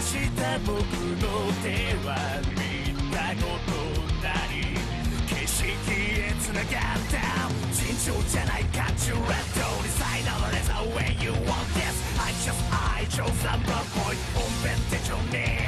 した僕の手は見たことない景色へ繋がった尋常じゃない感じレッドにさいなまれた When you want this I chose the wrong point 本編手帳に